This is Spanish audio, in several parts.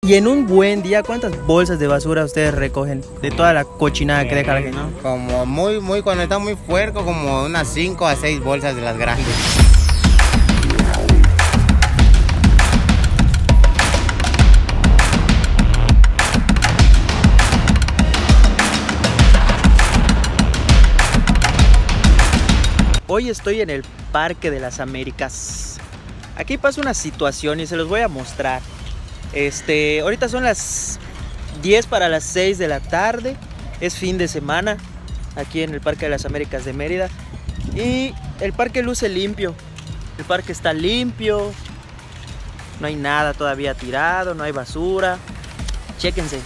Y en un buen día, ¿cuántas bolsas de basura ustedes recogen de toda la cochinada que deja la gente? Como cuando está muy puerco, como unas 5 a 6 bolsas de las grandes. Hoy estoy en el Parque de las Américas. Aquí pasa una situación y se los voy a mostrar. Ahorita son las 10 para las 6 de la tarde. Es fin de semana aquí en el Parque de las Américas de Mérida. Y el parque luce limpio. El parque está limpio. No hay nada todavía tirado, no hay basura. Chéquense.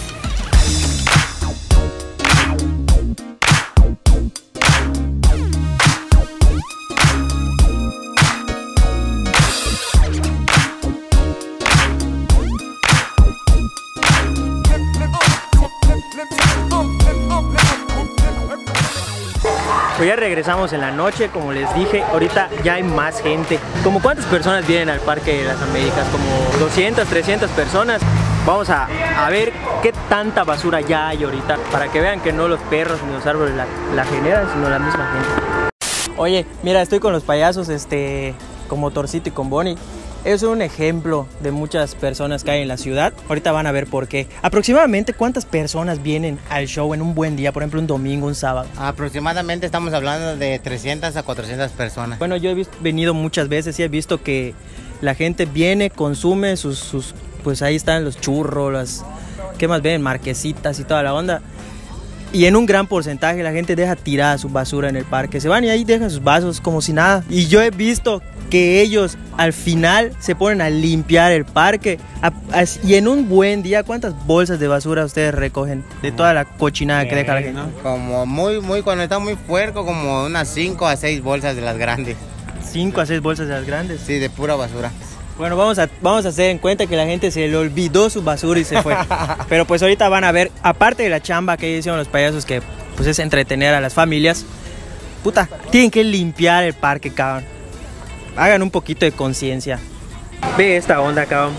Pues ya regresamos en la noche, como les dije, ahorita ya hay más gente. ¿Como cuántas personas vienen al Parque de las Américas? Como 200, 300 personas. Vamos a ver qué tanta basura ya hay ahorita, para que vean que no los perros ni los árboles la generan, sino la misma gente. Oye, mira, estoy con los payasos, con Motorcito y con Bonnie. Es un ejemplo de muchas personas que hay en la ciudad. Ahorita van a ver por qué. Aproximadamente, ¿cuántas personas vienen al show en un buen día? Por ejemplo, un domingo, un sábado. Aproximadamente estamos hablando de 300 a 400 personas. Bueno, yo he venido muchas veces y he visto que la gente viene, consume pues ahí están los churros, ¿qué más ven? Marquesitas y toda la onda. Y en un gran porcentaje la gente deja tirada su basura en el parque. Se van y ahí dejan sus vasos como si nada. Y yo he visto que ellos al final se ponen a limpiar el parque. Y en un buen día, ¿cuántas bolsas de basura ustedes recogen de toda la cochinada que deja la gente? Como cuando está muy puerco, como unas 5 a 6 bolsas de las grandes. 5 a 6 bolsas de las grandes. Sí, de pura basura. Bueno, vamos a hacer en cuenta que la gente se le olvidó su basura y se fue. Pero pues ahorita van a ver, aparte de la chamba que hicieron los payasos, que pues es entretener a las familias, puta, tienen que limpiar el parque, cabrón. Hagan un poquito de conciencia. Ve esta onda, cabrón.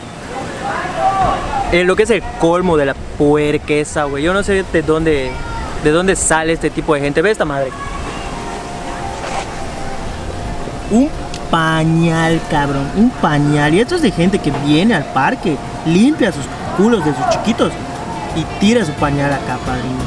Lo que es el colmo de la puerqueza, güey. Yo no sé de dónde sale este tipo de gente. Ve esta madre. Un pañal, cabrón, un pañal. Y esto es de gente que viene al parque, limpia sus culos de sus chiquitos y tira su pañal acá, padrinos.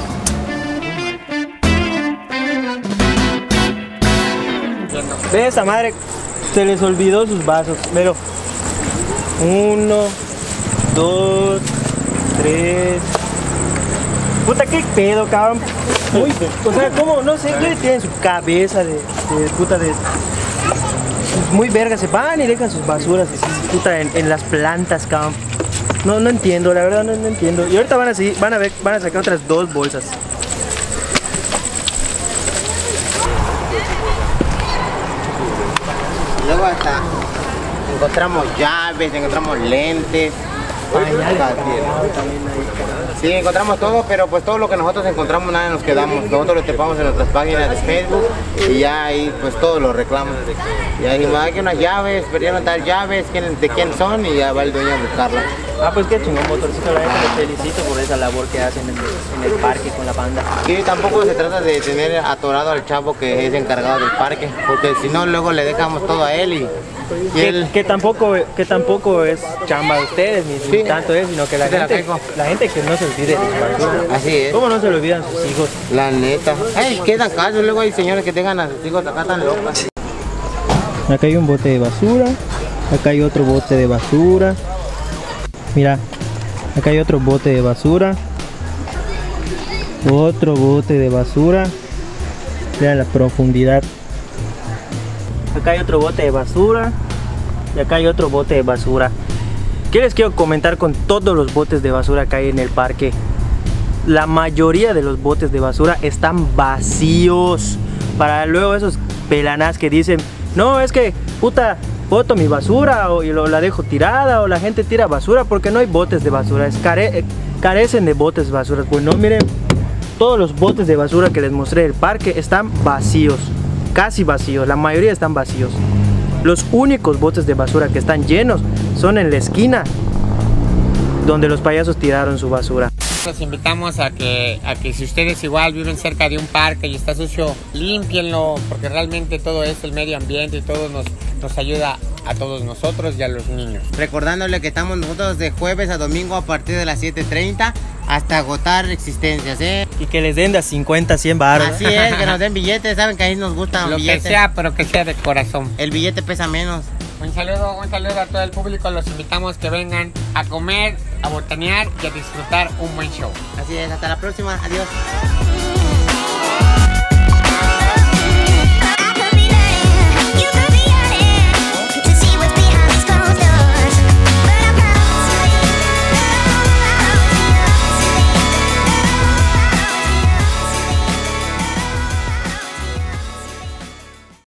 Ve esa madre, se les olvidó sus vasos. Pero 1, 2, 3. Puta, qué pedo, cabrón. Uy, o sea, ¿cómo? No sé, ¿qué tienen su cabeza de puta de... Muy verga, se van y dejan sus basuras puta, en las plantas, cabrón. No entiendo, la verdad no entiendo. Y ahorita van a sacar otras 2 bolsas. Luego hasta encontramos llaves, encontramos lentes. Sí, encontramos todo, pero pues todo lo que nosotros encontramos nada nos quedamos. Nosotros lo trepamos en nuestras páginas de Facebook y ya ahí pues todos los reclamos. Y ahí dijimos, hay que unas llaves, perdieron tal llaves, de quién son, y ya va el dueño a buscarlas. Ah, pues qué chingón, Motorcito, la verdad te felicito por esa labor que hacen en el parque con la banda. Sí, tampoco se trata de tener atorado al chavo que es encargado del parque, porque si no luego le dejamos todo a él y él... que tampoco es chamba de ustedes, ni tanto es, sino que la gente que no se olvide de su basura. Así es. ¿Cómo no se le olvidan sus hijos? La neta. Ay, quedan casos, luego hay señores que dejan a sus hijos acá tan locas. Acá hay un bote de basura, acá hay otro bote de basura. Mira, acá hay otro bote de basura. Otro bote de basura. Vean la profundidad. Acá hay otro bote de basura. Y acá hay otro bote de basura. ¿Qué les quiero comentar con todos los botes de basura que hay en el parque? La mayoría de los botes de basura están vacíos. Para luego esos pelanás que dicen, no, es que, puta, boto mi basura y la dejo tirada, o la gente tira basura porque no hay botes de basura. Carecen de botes de basura. Pues no, miren, todos los botes de basura que les mostré del parque están vacíos. Casi vacíos, la mayoría están vacíos. Los únicos botes de basura que están llenos son en la esquina donde los payasos tiraron su basura. Los invitamos a que si ustedes igual viven cerca de un parque y está sucio, límpienlo, porque realmente todo esto, el medio ambiente y todo nos ayuda a todos nosotros y a los niños. Recordándole que estamos nosotros de jueves a domingo a partir de las 7:30 hasta agotar existencias, Y que les den de 50, 100 baros. Así es, que nos den billetes, saben que ahí nos gustan Lo billetes. que sea, pero que sea de corazón. El billete pesa menos. Un saludo a todo el público. Los invitamos que vengan a comer, a botanear y a disfrutar un buen show. Así es, hasta la próxima. Adiós.